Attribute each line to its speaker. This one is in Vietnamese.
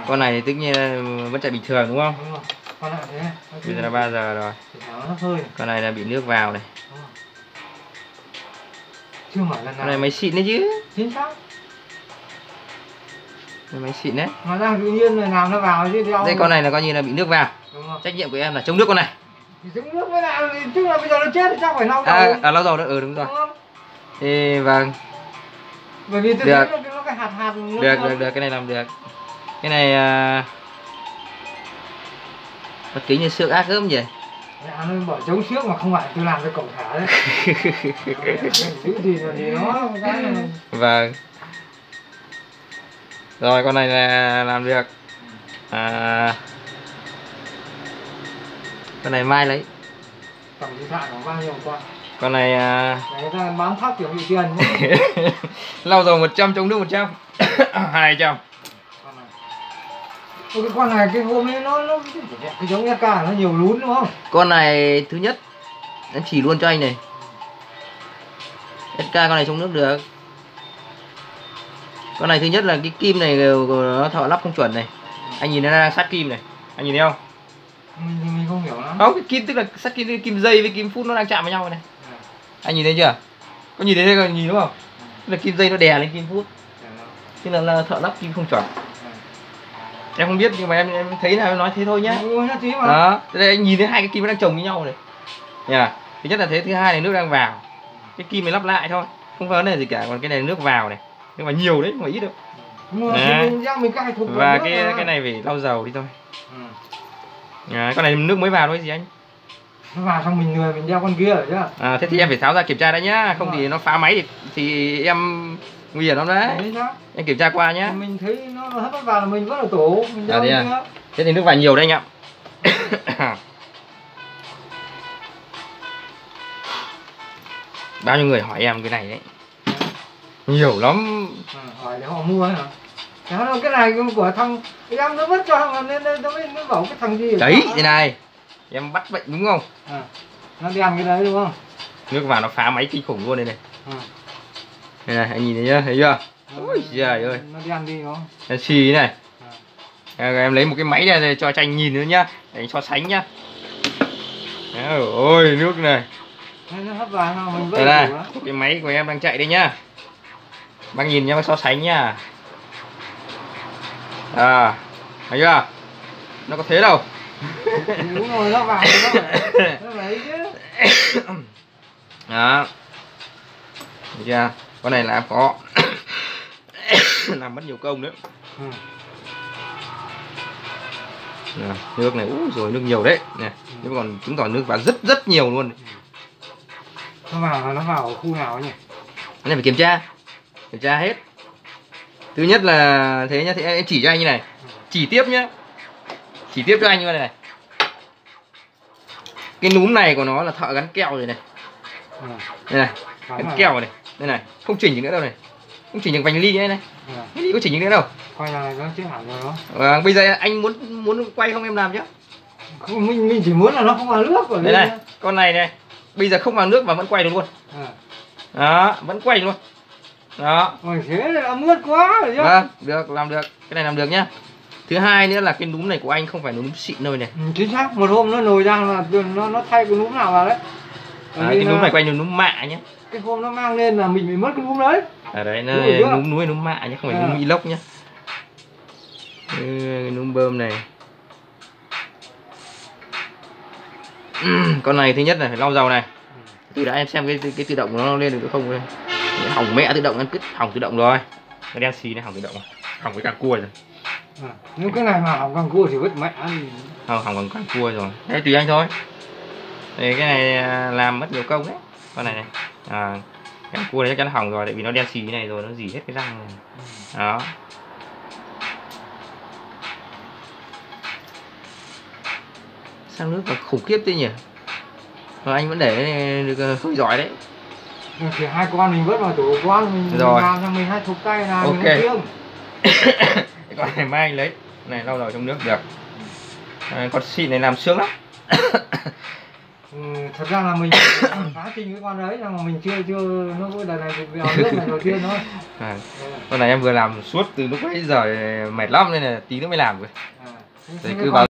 Speaker 1: Con này thì tất nhiên vẫn chạy bình thường đúng không?
Speaker 2: Đúng rồi. Con này thế.
Speaker 1: Bây giờ là 3 giờ rồi. Con này là bị nước vào này.
Speaker 2: Chưa mở lần nào.
Speaker 1: Con này máy xịn đấy chứ.
Speaker 2: Chính xác.
Speaker 1: Máy xịn đấy.
Speaker 2: Nó đang tự nhiên rồi làm nó vào chứ đâu.
Speaker 1: Đây con này là coi như là bị nước vào.
Speaker 2: Đúng rồi.
Speaker 1: Trách nhiệm của em là chống nước con này.
Speaker 2: Chống nước với nào tức là bây giờ nó chết thì chắc phải lau dầu.
Speaker 1: Lau dầu đó, đúng rồi. Thì vâng.
Speaker 2: Bởi vì tôi thấy nó cái hạt
Speaker 1: được, cái này làm được. Cái này nó kính như xước ác gớm vậy.
Speaker 2: Nó bỏ chống xước mà không phải tôi làm cho cậu thả đấy. Giữ gì rồi thì nó cái này.
Speaker 1: Vâng. Rồi con này là làm được. Con này mai lấy.
Speaker 2: Tổng thiệt hại khoảng bao nhiêu qua?
Speaker 1: Con này
Speaker 2: người ta bán thóc kiểu bị tiền.
Speaker 1: lau dầu 100, chống nước 100. 200.
Speaker 2: Cái con này cái hôm ấy nó cái giống SK nó nhiều lún đúng không? Con
Speaker 1: này thứ nhất em chỉ luôn cho anh này. SK con này chống nước được. Con này thứ nhất là cái kim này nó thợ lắp không chuẩn này. Anh nhìn nó đang sát kim này. Anh nhìn thấy không?
Speaker 2: Mình không hiểu lắm.
Speaker 1: Không, cái kim tức là sát kim dây với kim phút nó đang chạm với nhau này. Anh nhìn thấy chưa? Có nhìn thấy không? Nhìn đúng không? Tức là kim dây nó đè lên kim phút. Thế là thợ lắp kim không chuẩn. Em không biết nhưng mà em thấy là em nói thế thôi nhá. Đó, đây anh nhìn thấy hai cái kim nó đang chồng với nhau này. Nha. Thứ nhất là thế, thứ hai là nước đang vào. Cái kim này lắp lại thôi, không có vấn đề gì cả, còn cái này nước vào này. Nhưng mà nhiều đấy, không phải ít đâu. Và cái này phải lau dầu đi thôi. Con này nước mới vào thôi gì anh?
Speaker 2: Nó vào xong mình người mình đeo con kia rồi chứ.
Speaker 1: Thế thì em phải tháo ra kiểm tra đã nhá, không thì nó phá máy thì em nguy hiểm lắm đấy. Em kiểm tra qua nhá.
Speaker 2: Mình thấy nó hấp vào là mình vẫn là tổ, mình đeo kia.
Speaker 1: Thế thì nước vào nhiều đây anh ạ. Bao nhiêu người hỏi em cái này đấy. Nhiều lắm.
Speaker 2: Hỏi để họ mua hả? Cái này của thằng em nó vứt cho nên nó mới bảo cái thằng gì.
Speaker 1: Đấy, thế này. Em bắt bệnh đúng không?
Speaker 2: Nó đen cái đấy đúng không?
Speaker 1: Nước vào nó phá máy kinh khủng luôn đây này. Đây này, anh nhìn thấy nhá, thấy chưa? Ôi giời ơi.
Speaker 2: Nó đen đi đúng không?
Speaker 1: Đen xì này. Em lấy một cái máy này cho anh nhìn nữa nhá, để anh so sánh nhá. Ôi nước này.
Speaker 2: Nó hấp vào mình
Speaker 1: đây này, cái máy của em đang chạy đây nhá. Bác nhìn nhá, bác so sánh nhá. Thấy chưa? Nó có thế đâu.
Speaker 2: Đúng rồi, nó vào nó lấy chứ.
Speaker 1: Đó. Thấy chưa? Con này là có làm mất nhiều công nữa. Nước này rồi nước nhiều đấy nè, nhưng còn chứng tỏ nước vào rất nhiều luôn.
Speaker 2: Nó vào ở khu nào nhỉ?
Speaker 1: Cái này phải kiểm tra hết. Thứ nhất là thế nhá, thì em chỉ cho anh như này, chỉ tiếp nhá, chỉ tiếp cho anh như này. Cái núm này của nó là thợ gắn keo rồi này, đây này, gắn keo này, đây này, không chỉnh được nữa đâu này, không chỉnh được vành ly này, cái ly có chỉnh được nữa đâu.
Speaker 2: Quay này nó chết hẳn rồi đó.
Speaker 1: Bây giờ anh muốn quay không em làm chứ?
Speaker 2: Không, mình chỉ muốn là nó không vào nước rồi.
Speaker 1: Đây này, con này này, bây giờ không vào nước mà vẫn quay được luôn. Đó, vẫn quay luôn. Đó.
Speaker 2: Ôi thế là mướt quá rồi chứ.
Speaker 1: Vâng, được, làm được. Cái này làm được nhá. Thứ hai nữa là cái núm này của anh không phải núm xịn nơi này.
Speaker 2: Chính xác, một hôm nó nồi ra là nó thay cái núm nào vào đấy.
Speaker 1: Cái núm này của anh là núm mạ nhé.
Speaker 2: Cái hôm nó mang lên là mình bị mất cái núm đấy.
Speaker 1: Đấy, núm mạ nhé, không phải núm inox nhé. Cái núm bơm này. Con này thứ nhất là phải lau dầu này. Từ đã em xem cái tự động của nó lên được không đây. Hỏng mẹ tự động, ăn cứt hỏng tự động rồi. Nó đen xì này hỏng tự động rồi. Hỏng với càng cua rồi.
Speaker 2: Nếu cái này mà hỏng càng cua thì vứt mẹ ăn.
Speaker 1: Hỏng bằng càng cua rồi. Đấy tùy anh thôi. Thì cái này làm mất nhiều công đấy. Con này này. Càng cua này chắc chắn hỏng rồi, tại vì nó đen xì này rồi, nó dỉ hết cái răng này. Đó. Sang nước là khủng khiếp thế nhỉ. Mà anh vẫn để được hơi giỏi đấy.
Speaker 2: Thì hai con mình vớt vào tổ con mình
Speaker 1: rồi.
Speaker 2: Làm cho mình hai chục tay là
Speaker 1: okay.
Speaker 2: Mình riêng.
Speaker 1: Con này mai anh lấy. Này lau dầu trong nước được. Con xịn này làm sướng lắm.
Speaker 2: Thật ra là mình phá trình cái con đấy nhưng mà mình chưa nó cái đợt này vào nước này đầu tiên thôi.
Speaker 1: Con này em vừa làm suốt từ lúc ấy giờ mệt lắm nên là tí nữa mới làm rồi. Đấy, cứ vào